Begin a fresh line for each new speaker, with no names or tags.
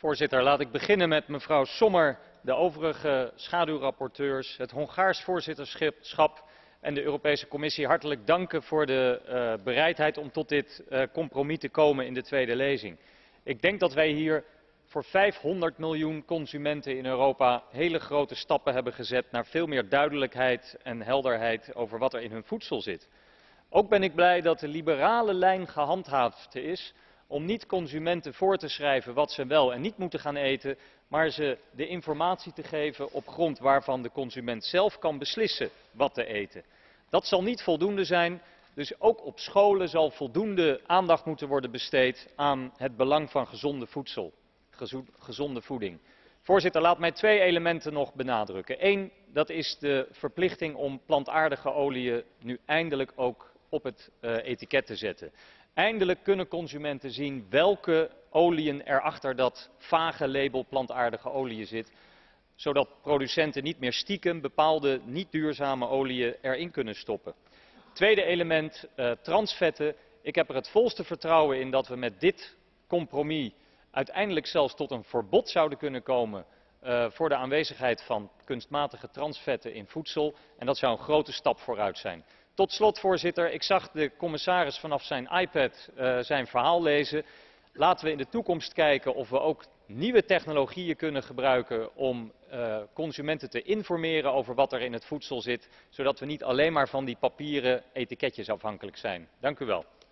Voorzitter, laat ik beginnen met mevrouw Sommer, de overige schaduwrapporteurs, het Hongaars voorzitterschap en de Europese Commissie hartelijk danken voor de bereidheid om tot dit compromis te komen in de tweede lezing. Ik denk dat wij hier voor 500 miljoen consumenten in Europa hele grote stappen hebben gezet naar veel meer duidelijkheid en helderheid over wat er in hun voedsel zit. Ook ben ik blij dat de liberale lijn gehandhaafd is om niet consumenten voor te schrijven wat ze wel en niet moeten gaan eten, maar ze de informatie te geven op grond waarvan de consument zelf kan beslissen wat te eten. Dat zal niet voldoende zijn, dus ook op scholen zal voldoende aandacht moeten worden besteed aan het belang van gezonde voeding. Voorzitter, laat mij twee elementen nog benadrukken. Eén, dat is de verplichting om plantaardige oliën nu eindelijk ook op het etiket te zetten. Eindelijk kunnen consumenten zien welke oliën er achter dat vage label plantaardige oliën zitten, zodat producenten niet meer stiekem bepaalde niet duurzame oliën erin kunnen stoppen. Tweede element, transvetten. Ik heb er het volste vertrouwen in dat we met dit compromis uiteindelijk zelfs tot een verbod zouden kunnen komen voor de aanwezigheid van kunstmatige transvetten in voedsel. En dat zou een grote stap vooruit zijn. Tot slot, voorzitter, ik zag de commissaris vanaf zijn iPad zijn verhaal lezen. Laten we in de toekomst kijken of we ook nieuwe technologieën kunnen gebruiken om consumenten te informeren over wat er in het voedsel zit, zodat we niet alleen maar van die papieren etiketjes afhankelijk zijn. Dank u wel.